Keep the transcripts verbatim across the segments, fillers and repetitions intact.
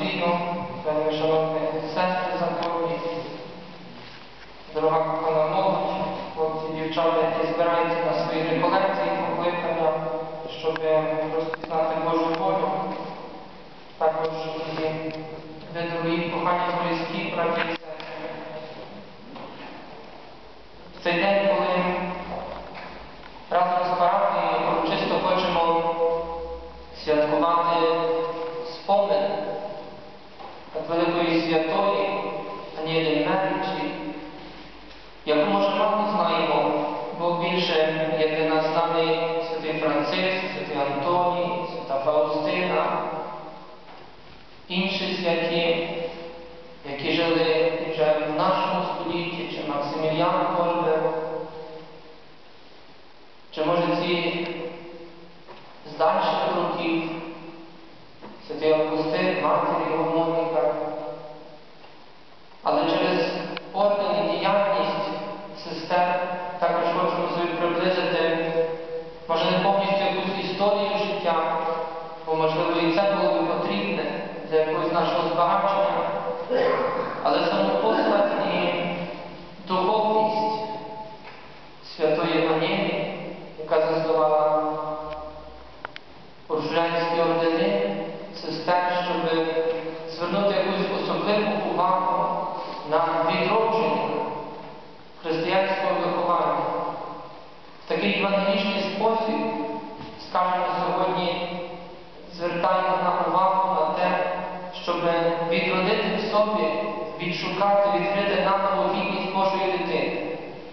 Андрію, вельми шановні сестри законні, дорога кохана молодь, хлопці, дівчата, які збираються на свої реколекції, покликання, щоб розпізнати Божу волю. Також і ви, дорогі, кохані, близькі, браті і сестри. В цей день, коли разом з парафією урочисто хочемо святкувати спомин над великої святої Анієлії Медичі, яку, може, мало знаємо, бо більше є для нас знаний святий Франциск, святий Антоній, свята Фаустина, інші святі, які жили вже в нашому столітті, чи Максиміліан Кольбер, чи, може, ці з дальших років, святий Августин, матері його Моніка. Але через орден і діяльність сестер також хочемо собі приблизити, може, не повністю якусь історію життя, бо, можливо, і це було б потрібне для якогось нашого збагачення, але саму постать і духовність святої Анії, яка заснувала уршулянські ордени, сестер, щоб звернути якусь особливу увагу на відродження християнського виховання. В такий євангелічний спосіб, скажемо сьогодні, звертаємо на увагу на те, щоб відродити в собі, відшукати, відкрити наново гідність Божої дитини.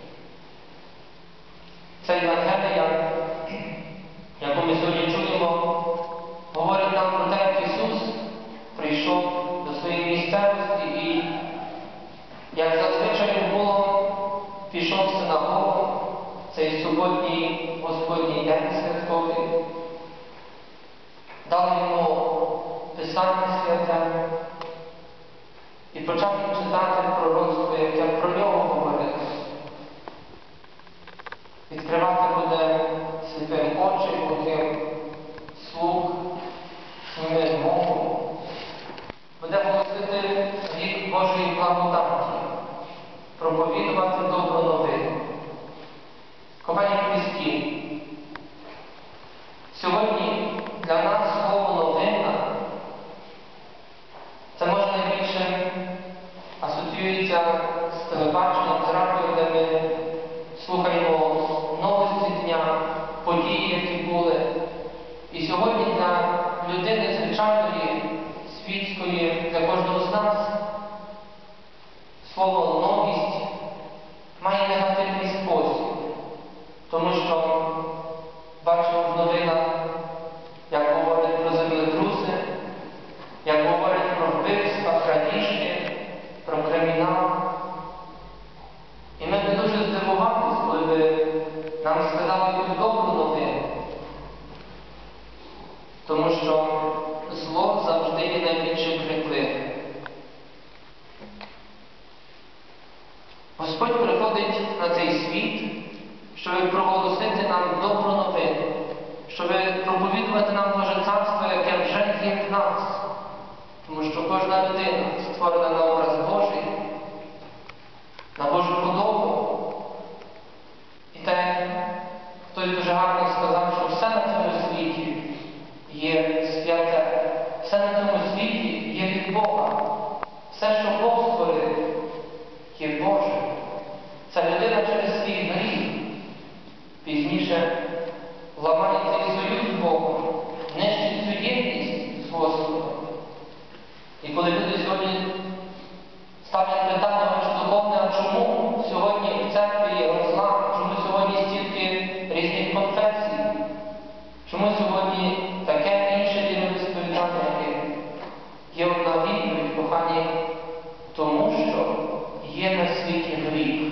Ця Євангелія, яку ми сьогодні чуємо, говорить нам про те, як Ісус прийшов до своєї місцевості і, як зазвичай було, пішов в синагогу, цей суботній Господній день святковий, дав йому Писання святе і почав читати пророцтво, яке про нього говорить. Відкривати буде сліпим очі, глухим слух, німим мову. Буде голосити рік Божої благодаті, проповідувати добру новину. Кохані близькі, сьогодні для нас слово «новина» це, може, найбільше асоціюється з телебаченням, з радіо, де ми слухаємо новості дня, події, які були. І сьогодні для людини звичайної, світської, для кожного з нас слово «новість» має негативний спосіб, тому що бачимо в новинах, як говорять про землетруси, як говорять про вбивства, крадіжки, про кримінал. І ми б дуже здивувалися, коли б нам сказали якусь добру новину, тому що зло завжди є найбільшим крикливим. Господь приходить на цей світ, щоб проголосити нам добру новину, щоб проповідувати нам Боже Царство, яке вже є в нас. Тому що кожна людина створена на образ Божий, на Божу подобу. І те, хтось дуже гарно сказав, що все на цьому світі є святе, все на цьому світі є від Бога. Все, що Бог створив, є Боже. Ця людина через свій гріх пізніше ламає цей союз з Богом, нищить цю єдність з Господом. І коли люди сьогодні ставлять питання, чи духовне, а чому сьогодні в церкві є розлам, чому сьогодні стільки різних конфесій, чому сьогодні таке інше віросповідання є одна відповідь, кохані, тому що є на світі гріх.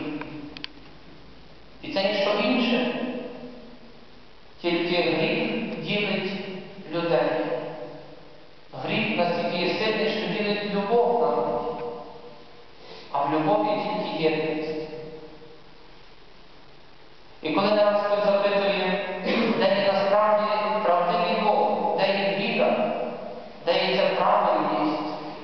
І це ніщо інше, тільки гріх ділить людей. Гріх настільки є сильний, що ділить любов навіть. А в любові тільки єдність. І коли нас хтось запитує, де є насправді правдивий Бог, де є віра, де є ця правильність,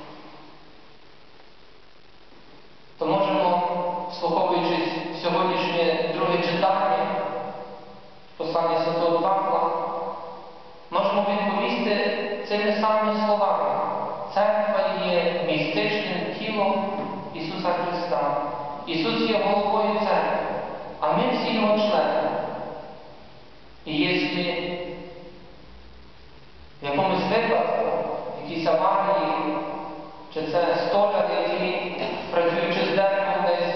простими словами. Церква є містичним тілом Ісуса Христа. Ісус є головою церкви, а ми всі Його члени. І якщо в якомусь випадку, в якійсь аварії, чи це столяр, який, працюючи з деревом, десь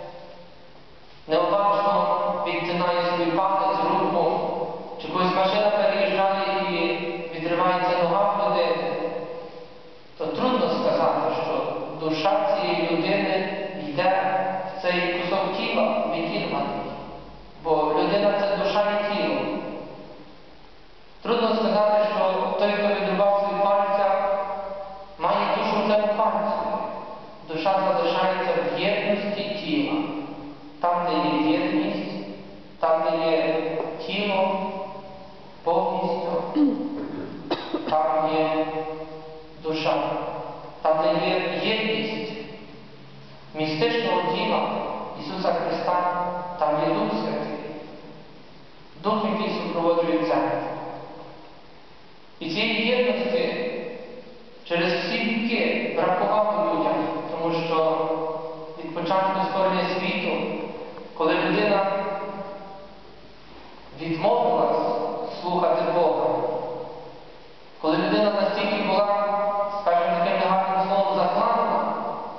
необачно відтинає свій палець, руку, чи когось машина переїжджає і відривається нога в людини, то трудно сказати, що душа цієї людини йде в цей кусок тіла відірваний. Бо людина – це душа і тіло. Трудно сказати, що той, хто відрубав свій пальця, має душу в цьому пальці. Душа залишається в єдності тіла. Там, де є єдність, там, де є тіло повністю, там є душа. Там, де є єдність містичного тіла Ісуса Христа, там є Дух Святий. Дух, який супроводжує церкву. І цієї єдності через всі віки бракувало людям, тому що від початку створення світу, коли людина відмовилась слухати Бога, коли людина настільки була, скажімо таким негарним словом, закладена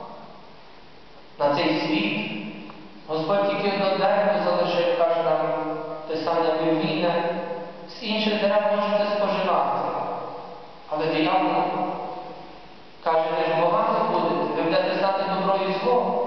на цей світ, Господь тільки одне дерево залишив, каже нам Писання Біблійне, з інших дерев можете споживати. Але диявол каже, ви ж багато будете, ви будете знати добро і зло.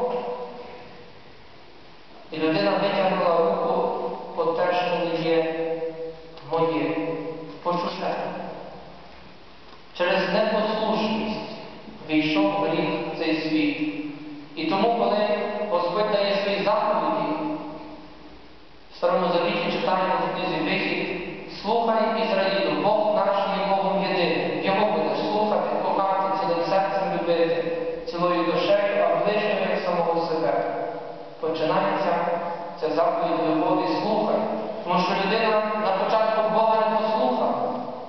І людина витягнула руку по те, що не є моє, почуже. Через непослушність війшов гріх в цей світ. І тому, коли Господь дає свої заповіді, в Старому Завіті читаємо в книзі Вихід: слухай, Ізраїлю, Бог наш є Богом єдиним. Його будеш слухати, кохати, цілим серцем любити, цілою душею, а ближнього як самого себе. Починається ця заповідь любові: слухай. Тому що людина на початку Бога не послухала.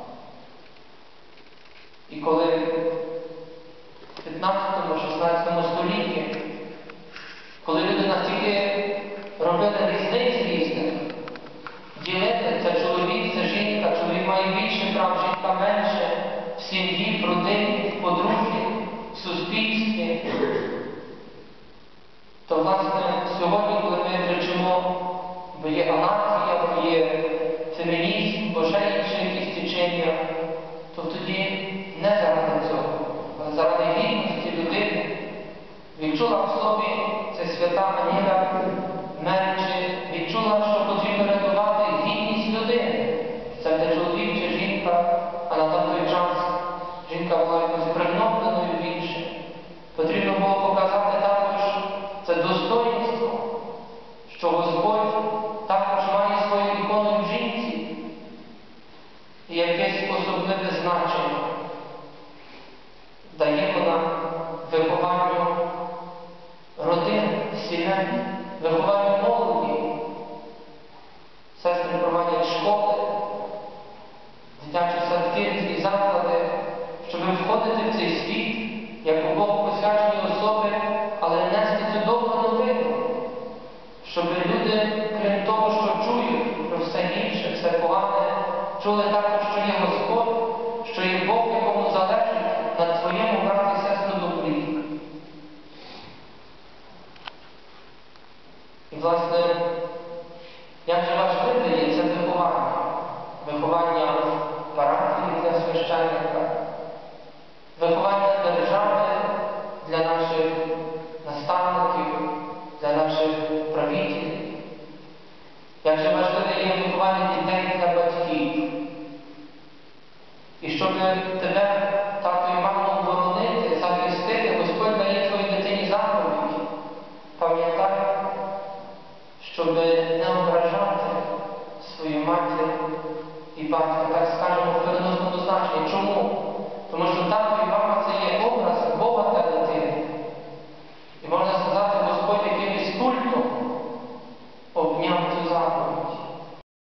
І коли в п'ятнадцятому-шістнадцятому столітті, коли люди настільки робили різниць різних, ділили, це чоловік, це жінка, чоловік має більше прав, жінка менше, в сім'ї, в родині, в подружжі, в суспільстві, то, власне, сьогодні, коли ми кричимо, бо є анархія, бо є фемінізм, бо ще інші якісь течення, то тоді не заради цього, а заради гідності людини. Відчула в собі ця свята Аніля Менчі, відчула, що потрібно рятувати гідність людини. Це де чоловік чи жінка, а на той час жінка була якось пригнобленою більше. Потрібно було показати також це достоїнство, що Господь також має свою ікону в жінці і якесь особливе значення дає вона вихованню родин, сімей, вихованню молоді. Сестри проводять школи, дитячі садки і заклади, щоб входити в цей світ, як у Богу посвячені особи, але нести цю добру новину, щоб люди, крім того, що чують про все інше, все погане, чули також, що є Господь, що є Бог, якому залежить на твоєму, брат і сестру, добрі. І, власне, як же важливе є це виховання? Виховання парафії для священника, виховання держави для наших наставників, для наших правителів. Як же важливе є виховання дітей для батьків. І щоб тебе